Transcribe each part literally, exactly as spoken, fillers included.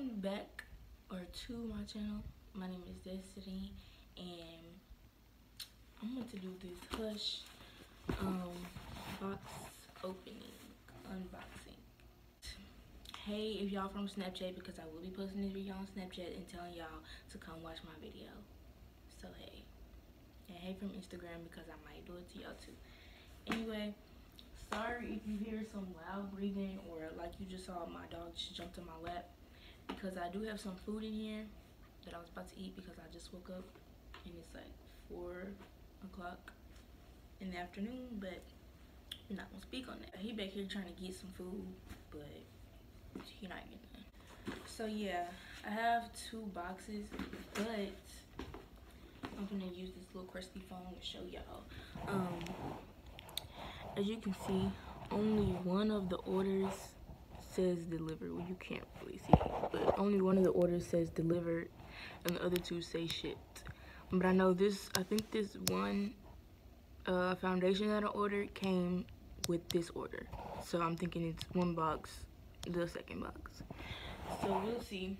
welcome back or to my channel. My name is Destiny, and I'm going to do this Hush um box opening unboxing. Hey, if y'all from Snapchat, because I will be posting this video on Snapchat and telling y'all to come watch my video. So hey, and hey from Instagram, because I might do it to y'all too. Anyway, sorry if you hear some loud breathing or like you just saw my dog just jumped in my lap, because I do have some food in here that I was about to eat because I just woke up and it's like four o'clock in the afternoon, but we're not gonna speak on that. He back here trying to get some food, but he not getting none. So yeah, I have two boxes, but I'm gonna use this little crusty phone to show y'all. Um, as you can see, only one of the orders says delivered. Well, you can't really see it, but only one of the orders says delivered and the other two say shipped. But I know this, I think this one uh, foundation that I ordered came with this order. So I'm thinking it's one box, the second box. So we'll see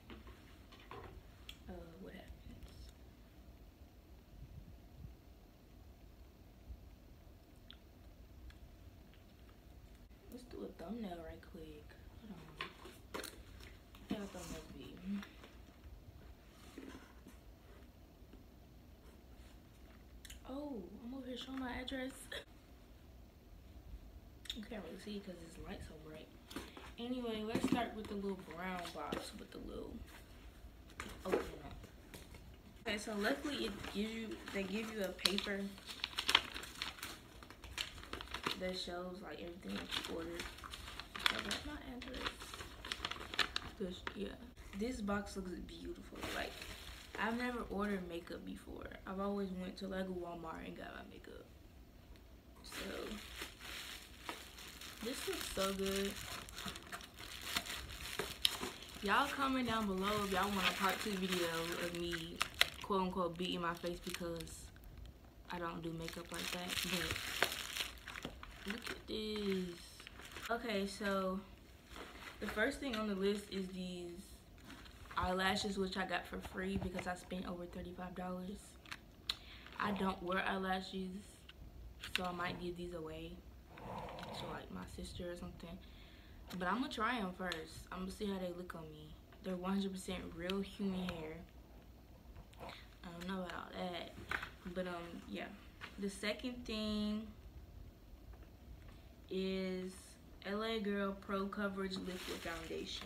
uh, what happens. Let's do a thumbnail right quick. Hold on. How y'all thumbnails be? Oh, I'm over here showing my address. You can't really see because this light's so bright. Anyway, let's start with the little brown box with the little open up. Okay, so luckily it gives you, they give you a paper that shows like everything that you ordered. So that's my address. This, yeah, this box looks beautiful. Like, I've never ordered makeup before. I've always went to like Walmart and got my makeup. So this looks so good. Y'all comment down below if y'all want a part two video of me quote unquote beating my face because I don't do makeup like that. But look at this. Okay, so the first thing on the list is these eyelashes, which I got for free because I spent over thirty-five dollars. I don't wear eyelashes, so I might give these away to like my sister or something. But I'm gonna try them first. I'm gonna see how they look on me. They're one hundred percent real human hair. I don't know about that, but um, yeah. The second thing is L A Girl Pro Coverage Liquid Foundation.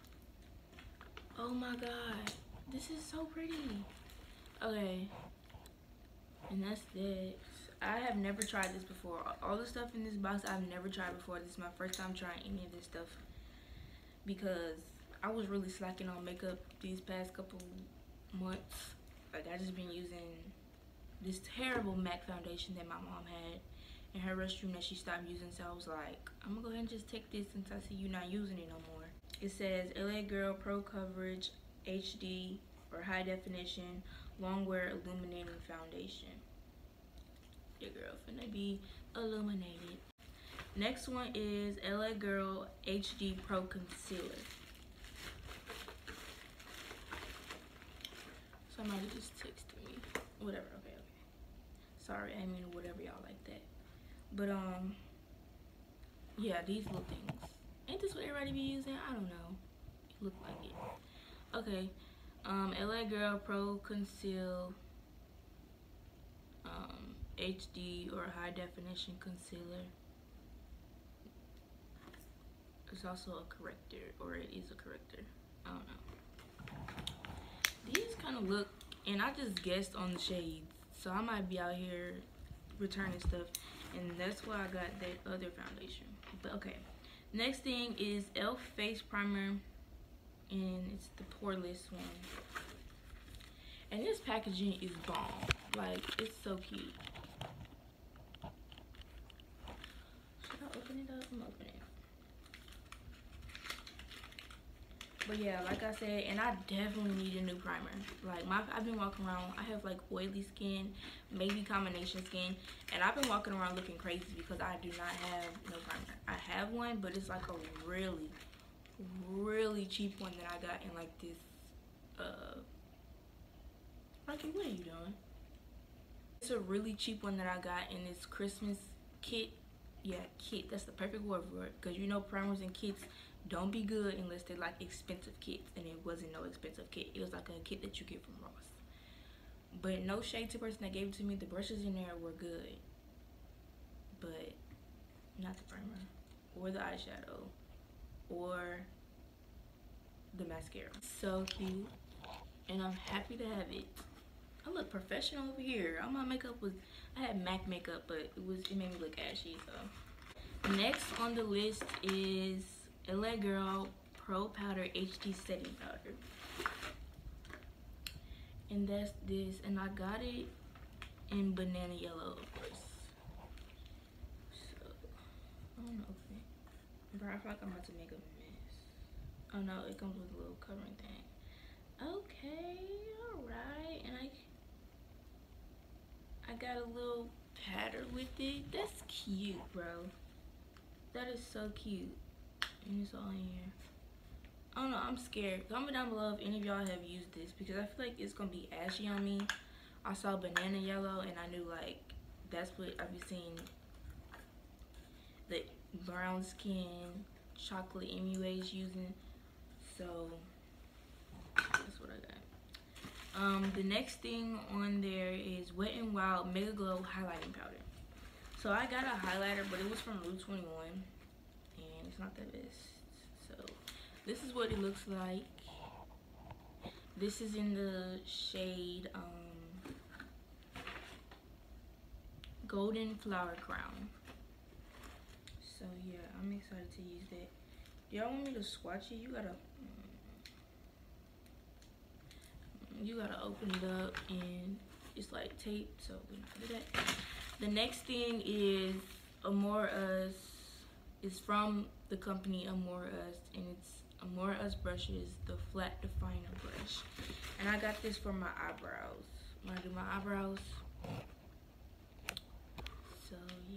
Oh my god, this is so pretty. Okay, and that's it. I have never tried this before. All the stuff in this box I've never tried before. This is my first time trying any of this stuff because I was really slacking on makeup these past couple months. Like, I just been using this terrible MAC foundation that my mom had in her restroom that she stopped using. So I was like, I'm gonna go ahead and just take this since I see you not using it no more. It says L A Girl Pro Coverage H D or High Definition Long Wear Illuminating Foundation. Your girl finna be illuminated. Next one is L A Girl H D Pro Concealer. Somebody just texted me. Whatever, okay, okay. Sorry, I mean whatever y'all like that. But um, yeah, these little things. Ain't this what everybody be using? I don't know. It look like it. Okay, um, L A Girl Pro Conceal um, H D or High Definition Concealer. It's also a corrector, or it is a corrector. I don't know. These kind of look, and I just guessed on the shades, so I might be out here returning stuff, and that's why I got that other foundation. But okay, next thing is e l f Face Primer, and it's the poreless one. And this packaging is bomb. Like, it's so cute. Should I open it up? I'm opening it. But yeah, like I said, and I definitely need a new primer. Like, my I've been walking around, I have like oily skin, maybe combination skin, and I've been walking around looking crazy because I do not have no primer. I have one, but it's like a really, really cheap one that I got in like this, uh, Rocky, what are you doing? It's a really cheap one that I got in this Christmas kit. Yeah, kit, that's the perfect word for it. Because you know primers and kits don't be good unless they're like expensive kits. And it wasn't no expensive kit. It was like a kit that you get from Ross. But no shade to the person that gave it to me. The brushes in there were good. But not the primer. Or the eyeshadow. Or the mascara. So cute. And I'm happy to have it. I look professional over here. All my makeup was, I had MAC makeup, but it was, it made me look ashy, so. Next on the list is L A Girl Pro Powder H D Setting Powder. And that's this, and I got it in banana yellow, of course. So, I don't know if it, bro, I feel like I'm about to make a mess. Oh no, it comes with a little covering thing. Okay, alright, and I I got a little pattern with it. That's cute, bro. That is so cute. And it's all in here. I don't know, I'm scared. Comment down below if any of y'all have used this because I feel like it's gonna be ashy on me. I saw banana yellow and I knew like that's what I've been seeing the brown skin chocolate M U As using. So that's what I got. Um, the next thing on there is Wet n Wild Mega Glow Highlighting Powder. So I got a highlighter, but it was from Rue twenty-one, and it's not the best. So this is what it looks like. This is in the shade um, Golden Flower Crown. So yeah, I'm excited to use that. Do y'all want me to swatch it? You gotta. You gotta open it up and it's like tape, so we don't do that. The next thing is Amore Us. It's from the company Amore Us, and it's Amore Us brushes, the flat definer brush. And I got this for my eyebrows. When I do my eyebrows. So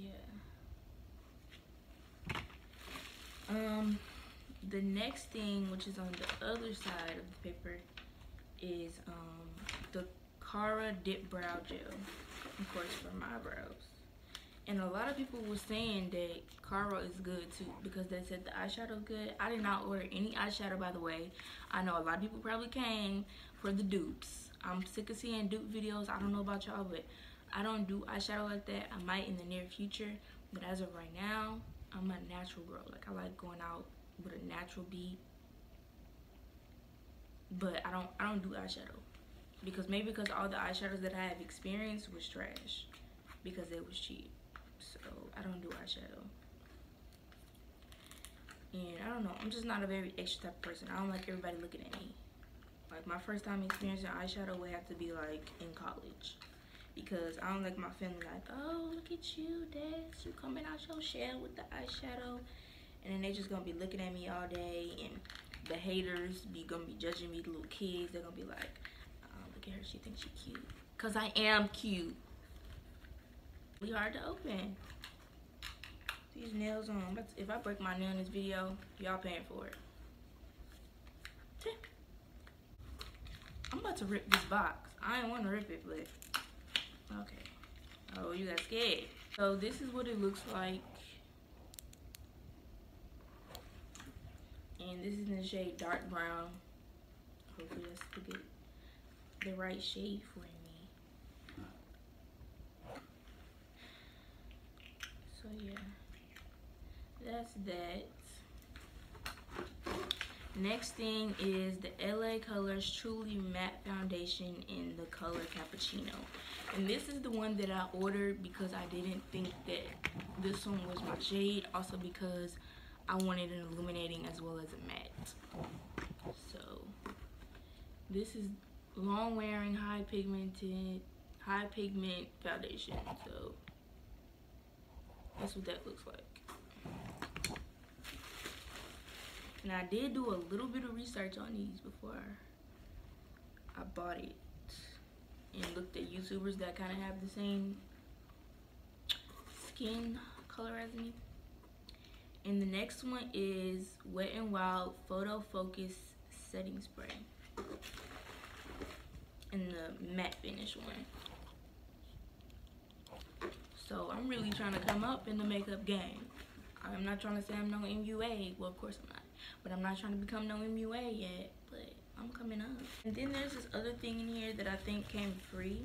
yeah. Um, the next thing, which is on the other side of the paper, is um, the Cara Dip Brow Gel, of course, for my eyebrows. And a lot of people were saying that Cara is good too because they said the eyeshadow good. I did not order any eyeshadow, by the way. I know a lot of people probably came for the dupes. I'm sick of seeing dupe videos. I don't know about y'all, but I don't do eyeshadow like that. I might in the near future, but as of right now, I'm a natural girl. Like, I like going out with a natural beat. But I don't I don't do eyeshadow because maybe because all the eyeshadows that I have experienced was trash because it was cheap. So I don't do eyeshadow. And I don't know, I'm just not a very extra type of person. I don't like everybody looking at me. Like my first time experiencing eyeshadow would have to be like in college because I don't like my family like, oh, look at you, Des, you coming out your shell with the eyeshadow, and then they just gonna be looking at me all day, and the haters be gonna be judging me, the little kids, they're gonna be like, oh, look at her, she thinks she's cute. Cause I am cute. Really hard to open. These nails on, but if I break my nail in this video, y'all paying for it. I'm about to rip this box. I didn't want to rip it, but okay. Oh, you got scared. So this is what it looks like. And this is in the shade dark brown. Hopefully that's the good, the right shade for me. So yeah, that's that. Next thing is the L A Colors Truly Matte Foundation in the color Cappuccino. And this is the one that I ordered because I didn't think that this one was my shade. Also because I wanted an illuminating as well as a matte. So this is long wearing, high pigmented, high pigment foundation. So that's what that looks like. And I did do a little bit of research on these before I bought it and looked at YouTubers that kind of have the same skin color as me. And the next one is Wet n Wild Photo Focus Setting Spray. And the matte finish one. So I'm really trying to come up in the makeup game. I'm not trying to say I'm no M U A. Well, of course I'm not. But I'm not trying to become no M U A yet. But I'm coming up. And then there's this other thing in here that I think came free.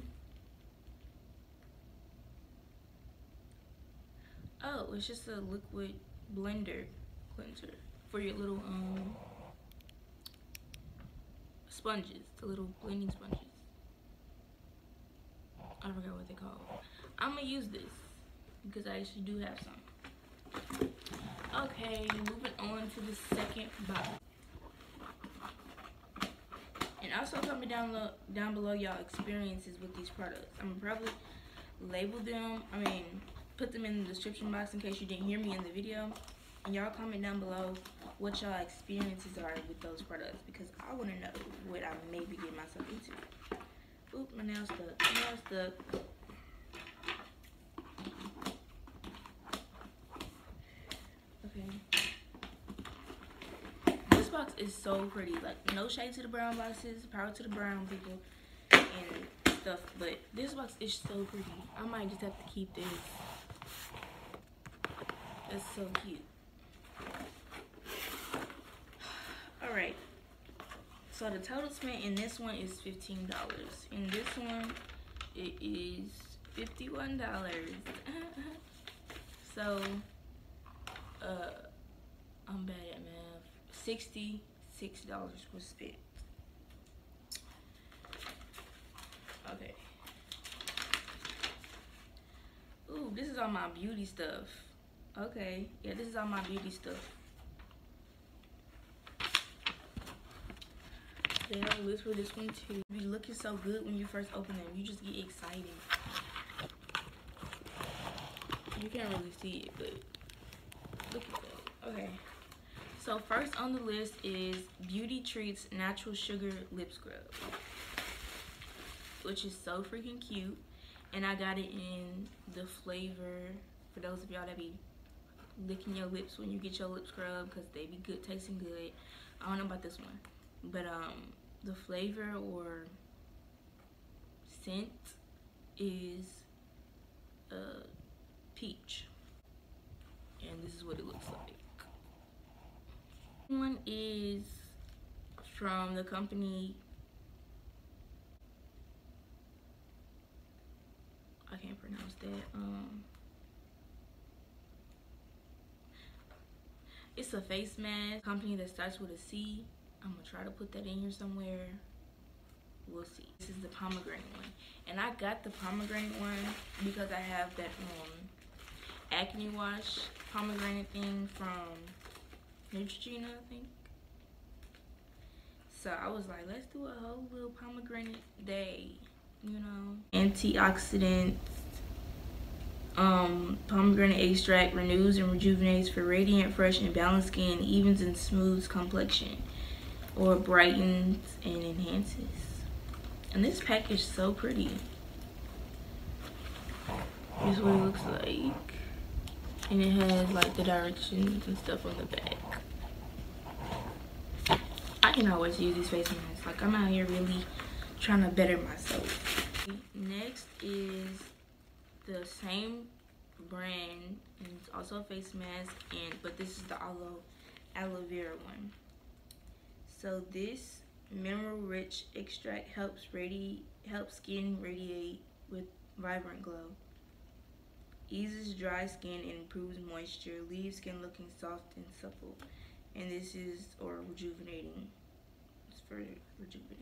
Oh, it's just a liquid blender cleanser for your little um sponges, the little blending sponges. I forgot what they call. I'm gonna use this because I actually do have some. Okay, moving on to the second box. And also comment down below, down below y'all experiences with these products. I'm gonna probably label them. I mean, put them in the description box in case you didn't hear me in the video. And y'all comment down below what y'all experiences are with those products because I want to know what I may be getting myself into. Oop, my nail stuck. My nail stuck. Okay. This box is so pretty. Like, no shade to the brown boxes. Power to the brown people and stuff. But this box is so pretty. I might just have to keep this. That's so cute. Alright. So the total spent in this one is fifteen dollars. In this one, it is fifty-one dollars. So, uh, I'm bad at math. sixty-six dollars was spent. Okay. Ooh, this is all my beauty stuff. Okay, yeah, this is all my beauty stuff. They have a list for this one too. Be looking so good when you first open them. You just get excited. You can't really see it, but look at that. Okay. So first on the list is Beauty Treats Natural Sugar Lip Scrub, which is so freaking cute. And I got it in the flavor, for those of y'all that be licking your lips when you get your lip scrub because they be good, tasting good. I don't know about this one, but um the flavor or scent is uh peach, and this is what it looks like. One is from the company, I can't pronounce that. Um, it's a face mask company that starts with a C. I'm gonna try to put that in here somewhere. We'll see. This is the pomegranate one, and I got the pomegranate one because I have that um acne wash pomegranate thing from Neutrogena, I think. So I was like, let's do a whole little pomegranate day, you know. Antioxidants. Um, pomegranate extract renews and rejuvenates for radiant, fresh, and balanced skin, evens and smooths complexion, or brightens and enhances. And this pack is so pretty. This is what it looks like. And it has like the directions and stuff on the back. I can always use these face masks. Like, I'm out here really trying to better myself. Next is the same brand, and it's also a face mask, and but this is the aloe aloe vera one. So this mineral rich extract helps radi helps skin radiate with vibrant glow, eases dry skin and improves moisture, leaves skin looking soft and supple. And this is or rejuvenating. It's for rejuvenating.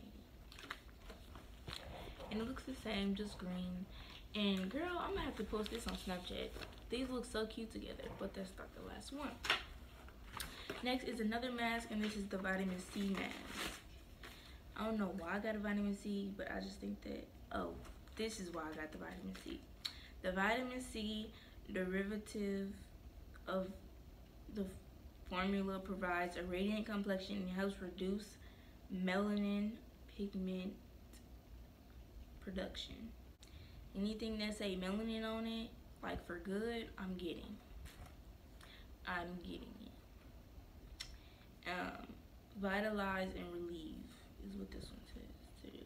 And it looks the same, just green. And girl, I'm gonna have to post this on Snapchat. These look so cute together, but that's not the last one. Next is another mask, and this is the vitamin C mask. I don't know why I got a vitamin C, but I just think that, oh, this is why I got the vitamin C. The vitamin C derivative of the formula provides a radiant complexion and helps reduce melanin pigment production. Anything that say melanin on it, like for good, I'm getting. I'm getting it. Um, vitalize and relieve is what this one says to do.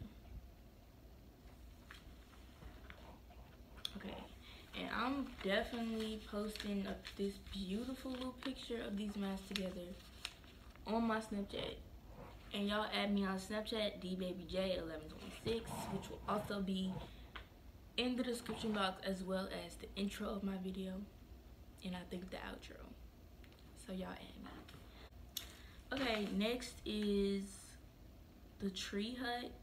Okay, and I'm definitely posting up this beautiful little picture of these masks together on my Snapchat. And y'all add me on Snapchat, D Baby J eleven twenty-six, which will also be in the description box, as well as the intro of my video, and I think the outro. So y'all add me. Okay, next is the Tree Hut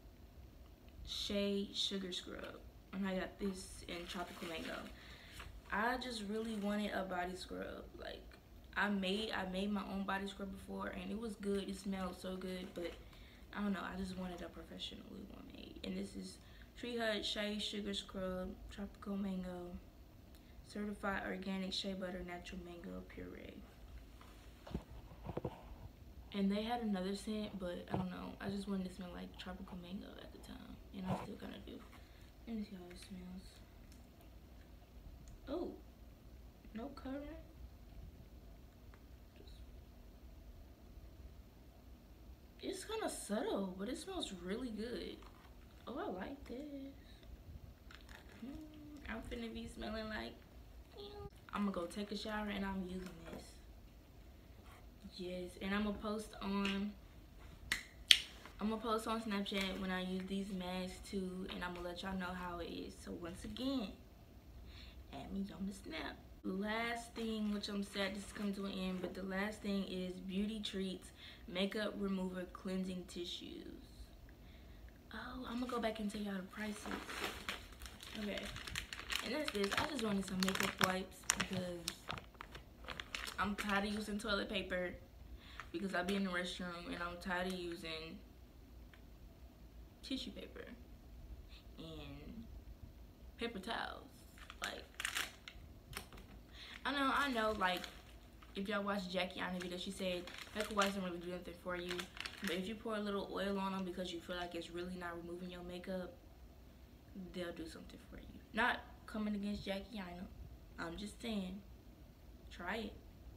Shea Sugar Scrub, and I got this in Tropical Mango. I just really wanted a body scrub. Like, I made I made my own body scrub before, and it was good. It smelled so good, but I don't know. I just wanted a professionally one made. And this is Tree Hut Shea Sugar Scrub, Tropical Mango, Certified Organic Shea Butter Natural Mango Puree. And they had another scent, but I don't know. I just wanted to smell like Tropical Mango at the time, and I still kind of do. Let me see how it smells. Oh, no covering. It's kind of subtle, but it smells really good. Oh, I like this. Mm, I'm finna be smelling like, you know. I'm gonna go take a shower and I'm using this. Yes, and I'm gonna post on, I'm gonna post on Snapchat when I use these masks too, and I'm gonna let y'all know how it is. So once again, add me on the Snap. Last thing, which I'm sad this is coming to an end, but the last thing is Beauty Treats Makeup Remover Cleansing Tissues. Oh, I'm gonna go back and tell y'all the prices. Okay, and that's this. I just wanted some makeup wipes because I'm tired of using toilet paper, because I be in the restroom, and I'm tired of using tissue paper and paper towels. Like, I know, I know, like, if y'all watch Jackie on the video, she said makeup wipes don't really do anything for you. But if you pour a little oil on them because you feel like it's really not removing your makeup, they'll do something for you. Not coming against Jackie Aina. I'm just saying, try it.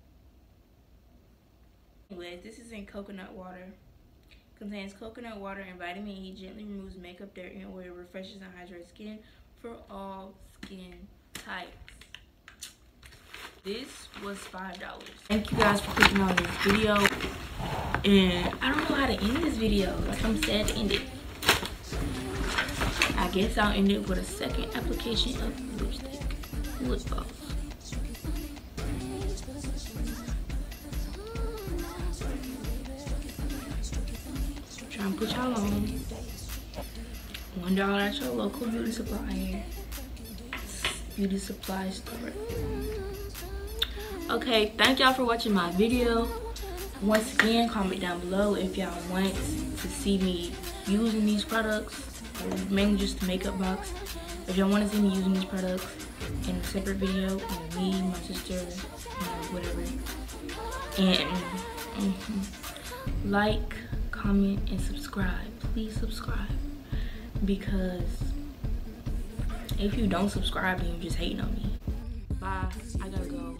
Anyways, this is in coconut water. Contains coconut water and vitamin E. Gently removes makeup, dirt, and oil. Refreshes and hydrates skin for all skin types. This was five dollars. Thank you guys for clicking on this video. And I don't know how to end this video. Like, I'm sad to end it. I guess I'll end it with a second application of lipstick. Lip gloss. Try and put y'all on. One dollar at your local beauty supplier. Beauty supply store. Okay, thank y'all for watching my video. Once again, comment down below if y'all want to see me using these products, or mainly just the makeup box. If y'all want to see me using these products in a separate video with me, my sister, you know, whatever. And mm-hmm, like, comment, and subscribe. Please subscribe, because if you don't subscribe, then you're just hating on me. Bye. I gotta go.